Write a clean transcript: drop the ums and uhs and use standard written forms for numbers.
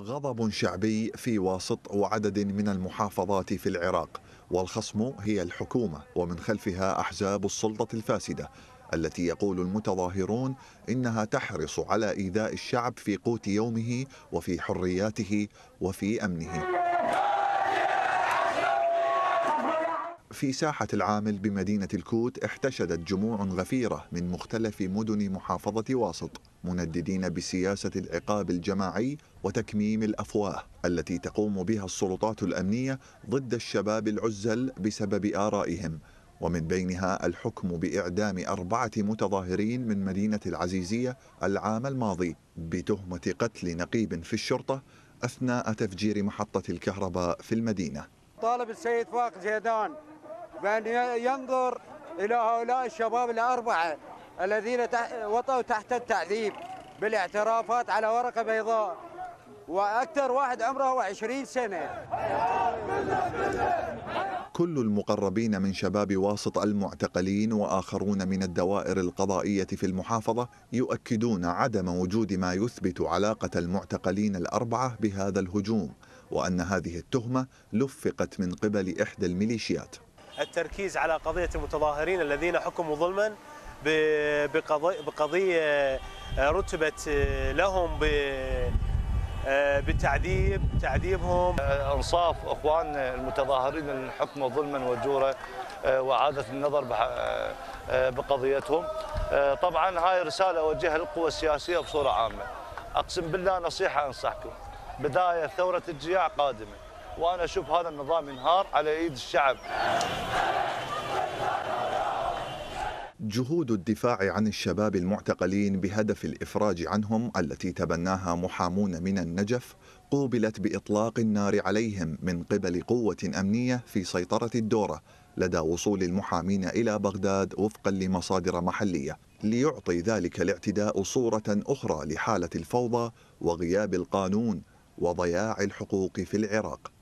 غضب شعبي في واسط وعدد من المحافظات في العراق، والخصم هي الحكومة ومن خلفها أحزاب السلطة الفاسدة التي يقول المتظاهرون إنها تحرص على إيذاء الشعب في قوت يومه وفي حرياته وفي أمنه. في ساحة العامل بمدينة الكوت احتشدت جموع غفيرة من مختلف مدن محافظة واسط منددين بسياسة العقاب الجماعي وتكميم الأفواه التي تقوم بها السلطات الأمنية ضد الشباب العزل بسبب آرائهم، ومن بينها الحكم بإعدام 4 متظاهرين من مدينة العزيزية العام الماضي بتهمة قتل نقيب في الشرطة أثناء تفجير محطة الكهرباء في المدينة. طالب السيد فاق زيدان بأن ينظر إلى هؤلاء الشباب ال4 الذين وطئوا تحت التعذيب بالاعترافات على ورقة بيضاء، وأكثر واحد عمره 20 سنة. كل المقربين من شباب واسط المعتقلين وآخرون من الدوائر القضائية في المحافظة يؤكدون عدم وجود ما يثبت علاقة المعتقلين ال4 بهذا الهجوم، وأن هذه التهمة لفقت من قبل إحدى الميليشيات. التركيز على قضية المتظاهرين الذين حكموا ظلما بقضية رتبت لهم تعذيبهم. انصاف اخوان المتظاهرين اللي حكموا ظلما وجورا واعاده النظر بقضيتهم. طبعا هاي رساله اوجهها للقوى السياسيه بصوره عامه. اقسم بالله نصيحه انصحكم، بدايه ثوره الجياع قادمه، وانا اشوف هذا النظام ينهار على ايد الشعب. جهود الدفاع عن الشباب المعتقلين بهدف الإفراج عنهم التي تبناها محامون من النجف قوبلت بإطلاق النار عليهم من قبل قوة أمنية في سيطرة الدورة لدى وصول المحامين إلى بغداد وفقا لمصادر محلية، ليعطي ذلك الاعتداء صورة أخرى لحالة الفوضى وغياب القانون وضياع الحقوق في العراق.